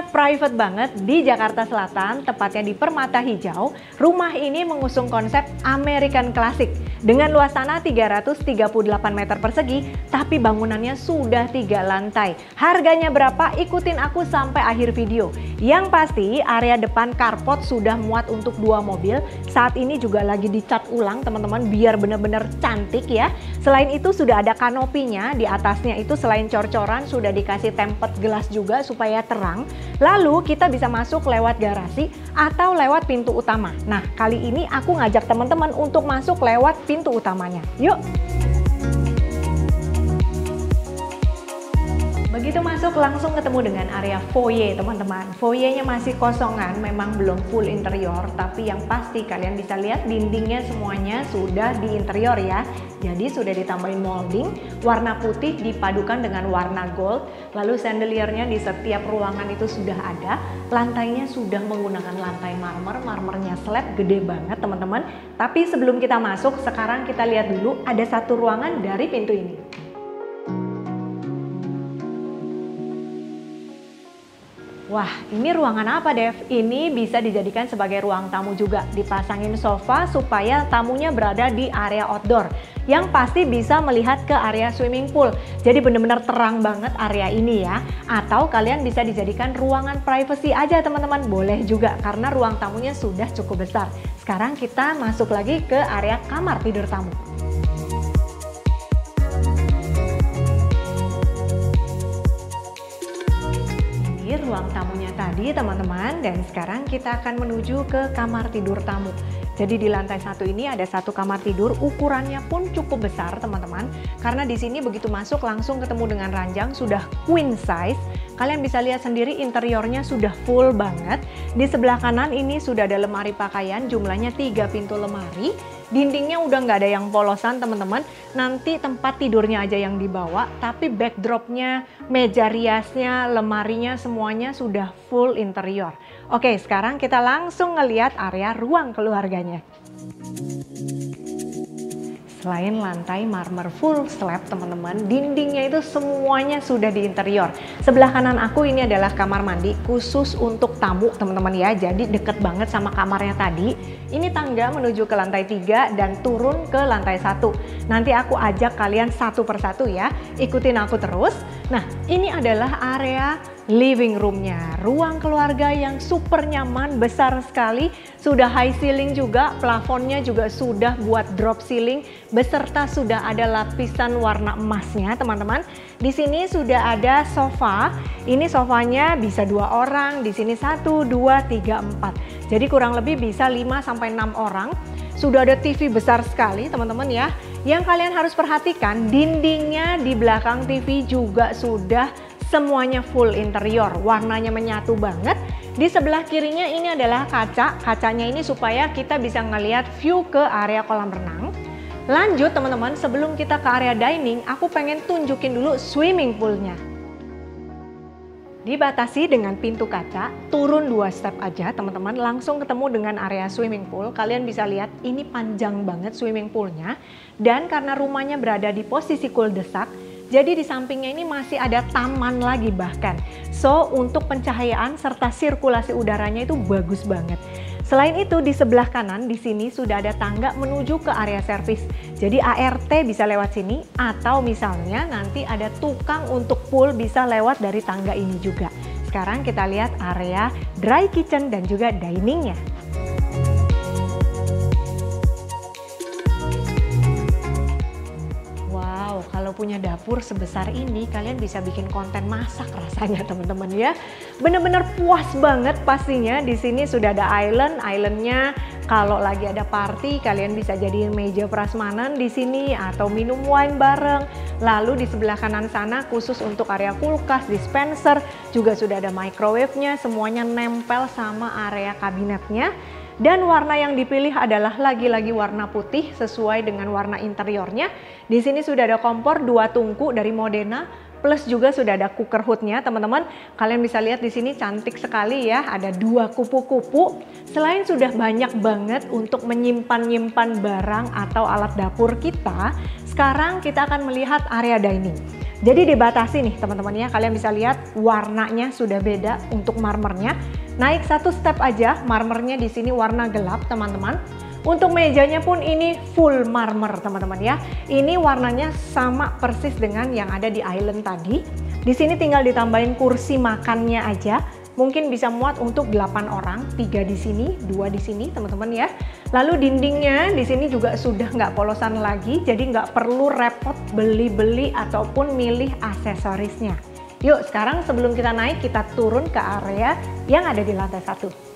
private banget di Jakarta Selatan, tepatnya di Permata Hijau. Rumah ini mengusung konsep American Classic dengan luas tanah 338 meter persegi, tapi bangunannya sudah 3 lantai. Harganya berapa? Ikutin aku sampai akhir video. Yang pasti area depan carport sudah muat untuk 2 mobil. Saat ini juga lagi dicat ulang teman-teman biar bener-bener cantik ya. Selain itu sudah ada kanopinya, di atasnya itu selain cor-coran sudah dikasih tempered gelas juga supaya terang. Lalu kita bisa masuk lewat garasi atau lewat pintu utama. Nah, kali ini aku ngajak teman-teman untuk masuk lewat pintu utamanya. Yuk! Begitu masuk langsung ketemu dengan area foyer teman-teman. Foyernya masih kosongan, memang belum full interior, tapi yang pasti kalian bisa lihat dindingnya semuanya sudah di interior ya. Jadi sudah ditambahin molding, warna putih dipadukan dengan warna gold. Lalu chandeliernya di setiap ruangan itu sudah ada. Lantainya sudah menggunakan lantai marmer, marmernya slab gede banget teman-teman. Tapi sebelum kita masuk, sekarang kita lihat dulu ada satu ruangan dari pintu ini. Wah, ini ruangan apa, Dev? Ini bisa dijadikan sebagai ruang tamu juga. Dipasangin sofa supaya tamunya berada di area outdoor. Yang pasti bisa melihat ke area swimming pool. Jadi benar-benar terang banget area ini ya. Atau kalian bisa dijadikan ruangan privacy aja teman-teman. Boleh juga karena ruang tamunya sudah cukup besar. Sekarang kita masuk lagi ke area kamar tidur tamu. Ruang tamunya tadi teman-teman, dan sekarang kita akan menuju ke kamar tidur tamu. Jadi di lantai 1 ini ada satu kamar tidur, ukurannya pun cukup besar teman-teman. Karena di sini begitu masuk langsung ketemu dengan ranjang, sudah queen size. Kalian bisa lihat sendiri interiornya sudah full banget. Di sebelah kanan ini sudah ada lemari pakaian, jumlahnya 3 pintu lemari. Dindingnya udah nggak ada yang polosan teman-teman. Nanti tempat tidurnya aja yang dibawa, tapi backdropnya, meja riasnya, lemarinya semuanya sudah full interior. Oke, sekarang kita langsung ngelihat area ruang keluarganya. Selain lantai marmer full slab teman-teman, dindingnya itu semuanya sudah di interior. Sebelah kanan aku ini adalah kamar mandi khusus untuk tamu teman-teman ya. Jadi deket banget sama kamarnya tadi. Ini tangga menuju ke lantai 3 dan turun ke lantai 1. Nanti aku ajak kalian satu persatu ya. Ikutin aku terus. Nah, ini adalah area living roomnya, ruang keluarga yang super nyaman, besar sekali, sudah high ceiling juga, plafonnya juga sudah buat drop ceiling, beserta sudah ada lapisan warna emasnya teman-teman. Di sini sudah ada sofa, ini sofanya bisa 2 orang, di sini 1, 2, 3, 4. Jadi kurang lebih bisa 5-6 orang. Sudah ada TV besar sekali teman-teman ya. Yang kalian harus perhatikan, dindingnya di belakang TV juga sudah semuanya full interior, warnanya menyatu banget. Di sebelah kirinya ini adalah kaca, kacanya ini supaya kita bisa ngelihat view ke area kolam renang. Lanjut teman-teman, sebelum kita ke area dining, aku pengen tunjukin dulu swimming poolnya. Dibatasi dengan pintu kaca, turun 2 step aja teman-teman, langsung ketemu dengan area swimming pool. Kalian bisa lihat ini panjang banget swimming poolnya. Dan karena rumahnya berada di posisi cul-de-sac, jadi di sampingnya ini masih ada taman lagi bahkan. So untuk pencahayaan serta sirkulasi udaranya itu bagus banget. Selain itu di sebelah kanan di sini sudah ada tangga menuju ke area servis. Jadi ART bisa lewat sini atau misalnya nanti ada tukang untuk pool bisa lewat dari tangga ini juga. Sekarang kita lihat area dry kitchen dan juga diningnya. Kalau punya dapur sebesar ini, kalian bisa bikin konten masak rasanya teman-teman ya. Bener-bener puas banget pastinya. Di sini sudah ada islandnya. Kalau lagi ada party, kalian bisa jadiin meja prasmanan di sini atau minum wine bareng. Lalu di sebelah kanan sana khusus untuk area kulkas, dispenser, juga sudah ada microwave-nya. Semuanya nempel sama area kabinetnya. Dan warna yang dipilih adalah lagi-lagi warna putih sesuai dengan warna interiornya. Di sini sudah ada kompor 2 tungku dari Modena, plus juga sudah ada cooker hoodnya teman-teman. Kalian bisa lihat di sini cantik sekali ya, ada 2 kupu-kupu. Selain sudah banyak banget untuk menyimpan barang atau alat dapur kita, sekarang kita akan melihat area dining. Jadi dibatasi nih teman-teman ya, kalian bisa lihat warnanya sudah beda untuk marmernya. Naik satu step aja, marmernya di sini warna gelap teman-teman. Untuk mejanya pun ini full marmer teman-teman ya. Ini warnanya sama persis dengan yang ada di island tadi. Di sini tinggal ditambahin kursi makannya aja. Mungkin bisa muat untuk 8 orang, 3 di sini, 2 di sini teman-teman ya. Lalu dindingnya di sini juga sudah nggak polosan lagi, jadi nggak perlu repot beli-beli ataupun milih aksesorisnya. Yuk sekarang sebelum kita naik, kita turun ke area yang ada di lantai 1.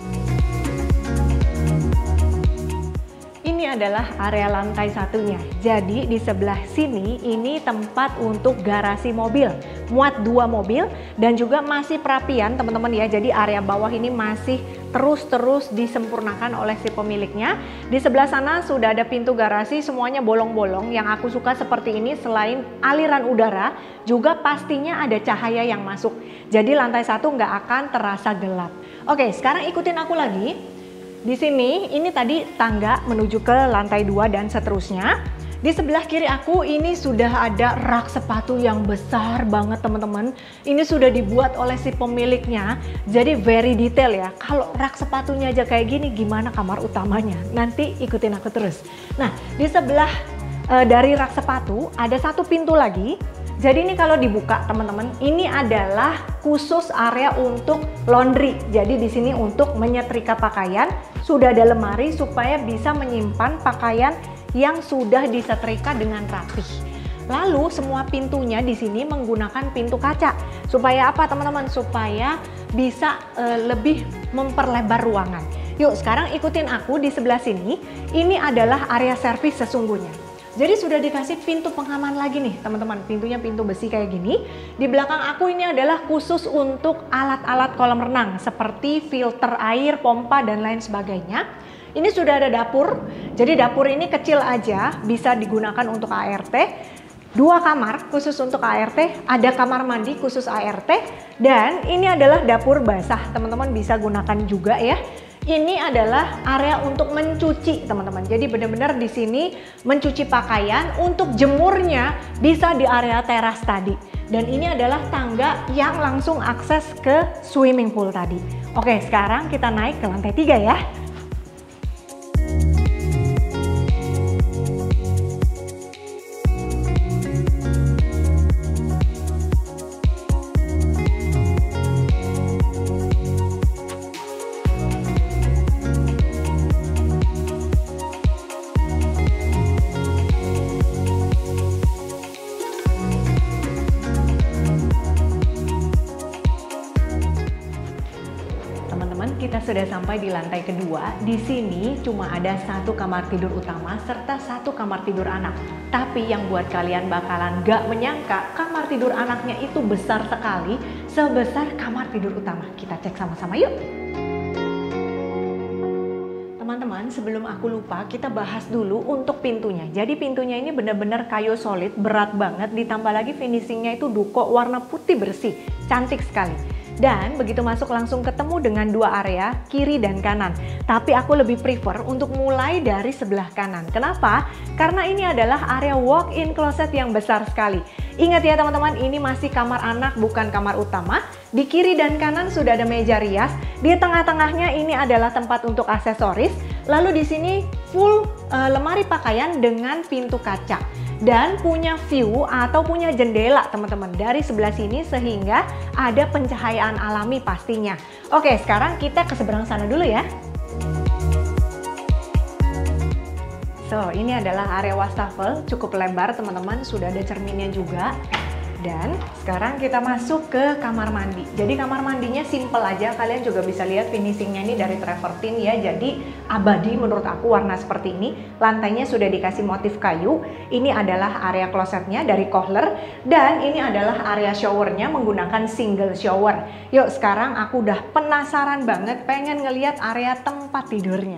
Ini adalah area lantai satunya. Jadi di sebelah sini ini tempat untuk garasi mobil. Muat 2 mobil dan juga masih perapian teman-teman ya. Jadi area bawah ini masih terus disempurnakan oleh si pemiliknya. Di sebelah sana sudah ada pintu garasi, semuanya bolong-bolong. Yang aku suka seperti ini, selain aliran udara, juga pastinya ada cahaya yang masuk. Jadi lantai 1 nggak akan terasa gelap. Oke, sekarang ikutin aku lagi. Di sini, ini tadi tangga menuju ke lantai 2 dan seterusnya. Di sebelah kiri aku ini sudah ada rak sepatu yang besar banget teman-teman. Ini sudah dibuat oleh si pemiliknya, jadi very detail ya. Kalau rak sepatunya aja kayak gini, gimana kamar utamanya? Nanti ikutin aku terus. Nah, di sebelah dari rak sepatu ada satu pintu lagi. Jadi ini kalau dibuka teman-teman, ini adalah khusus area untuk laundry. Jadi di sini untuk menyetrika pakaian, sudah ada lemari supaya bisa menyimpan pakaian yang sudah disetrika dengan rapih. Lalu semua pintunya di sini menggunakan pintu kaca. Supaya apa teman-teman? Supaya bisa lebih memperlebar ruangan. Yuk sekarang ikutin aku di sebelah sini. Ini adalah area servis sesungguhnya. Jadi sudah dikasih pintu pengaman lagi nih teman-teman, pintunya pintu besi kayak gini. Di belakang aku ini adalah khusus untuk alat-alat kolam renang seperti filter air, pompa dan lain sebagainya. Ini sudah ada dapur, jadi dapur ini kecil aja, bisa digunakan untuk ART. 2 kamar khusus untuk ART, ada kamar mandi khusus ART, dan ini adalah dapur basah, teman-teman bisa gunakan juga ya. Ini adalah area untuk mencuci teman-teman. Jadi benar-benar di sini mencuci pakaian, untuk jemurnya bisa di area teras tadi. Dan ini adalah tangga yang langsung akses ke swimming pool tadi. Oke, sekarang kita naik ke lantai 3 ya. Kita sudah sampai di lantai kedua. Di sini cuma ada 1 kamar tidur utama serta 1 kamar tidur anak. Tapi yang buat kalian bakalan gak menyangka, kamar tidur anaknya itu besar sekali, sebesar kamar tidur utama. Kita cek sama-sama yuk. Teman-teman, sebelum aku lupa, kita bahas dulu untuk pintunya. Jadi pintunya ini benar-benar kayu solid, berat banget, ditambah lagi finishingnya itu duko warna putih bersih, cantik sekali. Dan begitu masuk langsung ketemu dengan 2 area, kiri dan kanan. Tapi aku lebih prefer untuk mulai dari sebelah kanan. Kenapa? Karena ini adalah area walk-in closet yang besar sekali. Ingat ya teman-teman, ini masih kamar anak bukan kamar utama. Di kiri dan kanan sudah ada meja rias. Di tengah-tengahnya ini adalah tempat untuk aksesoris. Lalu di sini full lemari pakaian dengan pintu kaca. Dan punya view atau punya jendela teman-teman dari sebelah sini sehingga ada pencahayaan alami pastinya. Oke, sekarang kita ke seberang sana dulu ya. So, ini adalah area wastafel, cukup lebar teman-teman, sudah ada cerminnya juga. Dan sekarang kita masuk ke kamar mandi. Jadi kamar mandinya simple aja, kalian juga bisa lihat finishingnya ini dari travertine ya. Jadi abadi menurut aku warna seperti ini. Lantainya sudah dikasih motif kayu. Ini adalah area klosetnya dari Kohler. Dan ini adalah area showernya menggunakan single shower. Yuk sekarang aku udah penasaran banget pengen ngeliat area tempat tidurnya.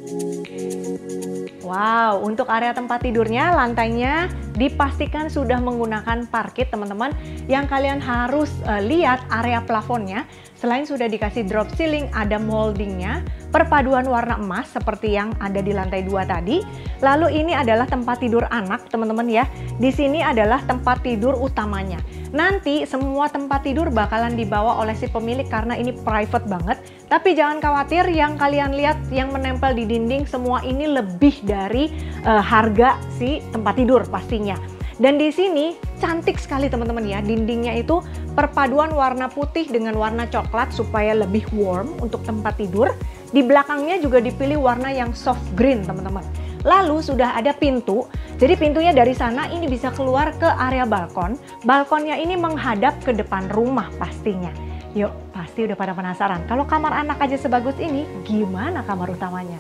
Wow, untuk area tempat tidurnya lantainya dipastikan sudah menggunakan parket teman-teman. Yang kalian harus lihat area plafonnya Selain sudah dikasih drop ceiling, ada moldingnya, perpaduan warna emas seperti yang ada di lantai 2 tadi. Lalu ini adalah tempat tidur anak, teman-teman ya. Di sini adalah tempat tidur utamanya. Nanti semua tempat tidur bakalan dibawa oleh si pemilik karena ini private banget. Tapi jangan khawatir, yang kalian lihat yang menempel di dinding semua ini lebih dari harga si tempat tidur pastinya. Dan di sini cantik sekali teman-teman ya, dindingnya itu perpaduan warna putih dengan warna coklat supaya lebih warm untuk tempat tidur. Di belakangnya juga dipilih warna yang soft green teman-teman. Lalu sudah ada pintu, jadi pintunya dari sana ini bisa keluar ke area balkon. Balkonnya ini menghadap ke depan rumah pastinya. Yuk, pasti udah pada penasaran, kalau kamar anak aja sebagus ini, gimana kamar utamanya?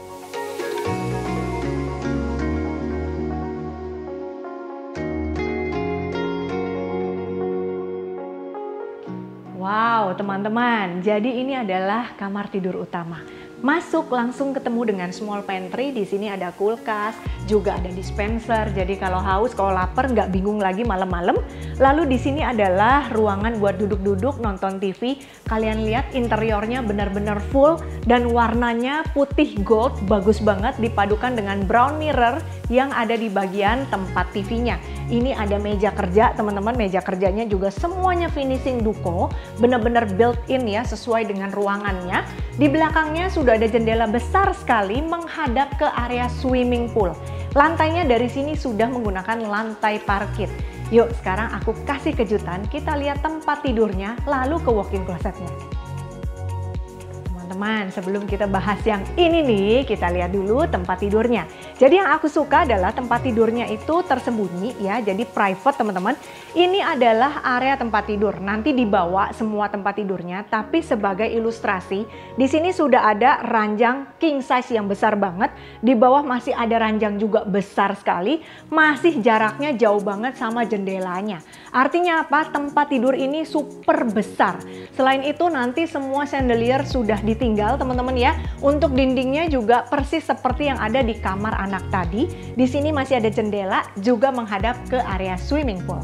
Wow, teman-teman, jadi ini adalah kamar tidur utama. Masuk langsung ketemu dengan small pantry. Di sini ada kulkas, juga ada dispenser. Jadi kalau haus, kalau lapar, nggak bingung lagi malam-malam. Lalu di sini adalah ruangan buat duduk-duduk nonton TV. Kalian lihat interiornya benar-benar full dan warnanya putih gold, bagus banget dipadukan dengan brown mirror yang ada di bagian tempat TV-nya. Ini ada meja kerja, teman-teman. Meja kerjanya juga semuanya finishing duko, benar-benar built-in ya, sesuai dengan ruangannya. Di belakangnya sudah ada jendela besar sekali menghadap ke area swimming pool. Lantainya dari sini sudah menggunakan lantai parkit. Yuk, sekarang aku kasih kejutan, kita lihat tempat tidurnya, lalu ke walk-in closetnya. Teman-teman, sebelum kita bahas yang ini nih, kita lihat dulu tempat tidurnya. Jadi yang aku suka adalah tempat tidurnya itu tersembunyi ya, jadi private teman-teman. Ini adalah area tempat tidur, nanti dibawa semua tempat tidurnya, tapi sebagai ilustrasi, di sini sudah ada ranjang king size yang besar banget, di bawah masih ada ranjang juga besar sekali, masih jaraknya jauh banget sama jendelanya. Artinya apa? Tempat tidur ini super besar. Selain itu nanti semua chandelier sudah ditinggal teman-teman ya. Untuk dindingnya juga persis seperti yang ada di kamar anak tadi. Di sini masih ada jendela juga menghadap ke area swimming pool.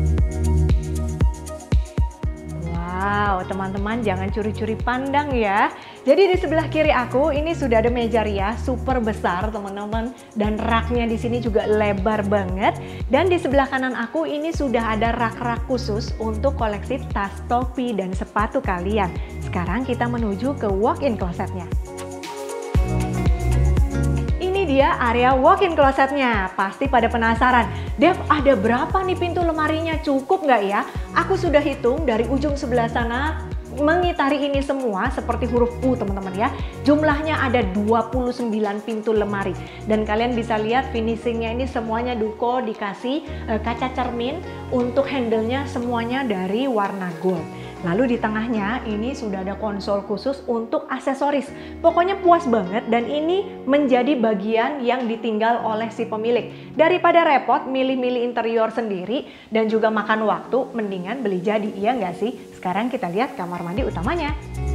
Wow, teman-teman jangan curi-curi pandang ya. Jadi di sebelah kiri aku ini sudah ada meja rias super besar teman-teman. Dan raknya di sini juga lebar banget. Dan di sebelah kanan aku ini sudah ada rak-rak khusus untuk koleksi tas, topi, dan sepatu kalian. Sekarang kita menuju ke walk-in closetnya. Dia area walk-in closetnya. Pasti pada penasaran, Dev ada berapa nih pintu lemarinya, cukup nggak ya? Aku sudah hitung dari ujung sebelah sana mengitari ini semua seperti huruf U teman-teman ya. Jumlahnya ada 29 pintu lemari. Dan kalian bisa lihat finishingnya ini semuanya duko, dikasih kaca cermin. Untuk handle-nya semuanya dari warna gold. Lalu di tengahnya ini sudah ada konsol khusus untuk aksesoris. Pokoknya puas banget dan ini menjadi bagian yang ditinggal oleh si pemilik. Daripada repot milih-milih interior sendiri dan juga makan waktu, mendingan beli jadi, iya nggak sih? Sekarang kita lihat kamar mandi utamanya.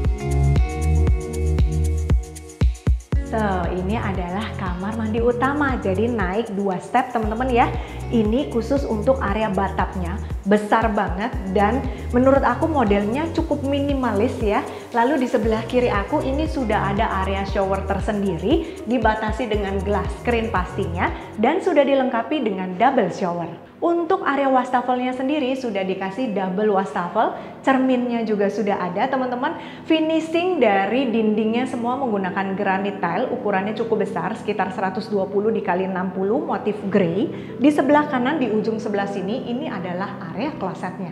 So, ini adalah kamar mandi utama, jadi naik 2 step teman-teman ya. Ini khusus untuk area bathtubnya, besar banget dan menurut aku modelnya cukup minimalis ya. Lalu di sebelah kiri aku ini sudah ada area shower tersendiri, dibatasi dengan glass screen pastinya dan sudah dilengkapi dengan double shower. Untuk area wastafelnya sendiri sudah dikasih double wastafel, cerminnya juga sudah ada teman-teman. Finishing dari dindingnya semua menggunakan granit tile, ukurannya cukup besar, sekitar 120 x 60 motif grey. Di sebelah kanan di ujung sebelah sini ini adalah area klosetnya.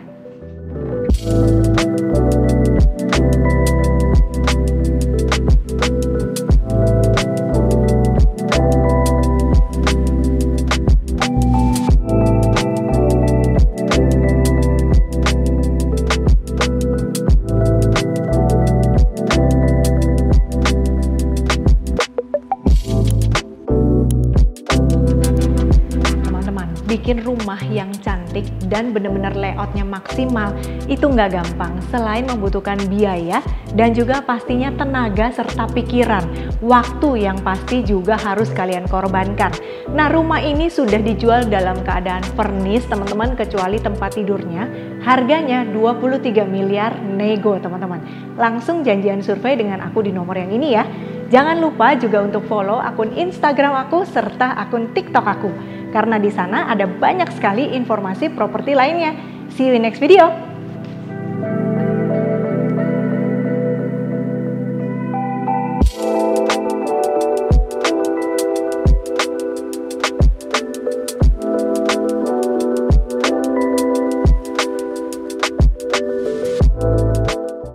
Bikin rumah yang cantik cantik dan bener-bener layoutnya maksimal, itu nggak gampang. Selain membutuhkan biaya dan juga pastinya tenaga serta pikiran, waktu yang pasti juga harus kalian korbankan. Nah, rumah ini sudah dijual dalam keadaan furnish teman-teman, kecuali tempat tidurnya. Harganya 23 miliar nego teman-teman. Langsung janjian survei dengan aku di nomor yang ini ya. Jangan lupa juga untuk follow akun Instagram aku serta akun TikTok aku. Karena di sana ada banyak sekali informasi properti lainnya. See you in next video.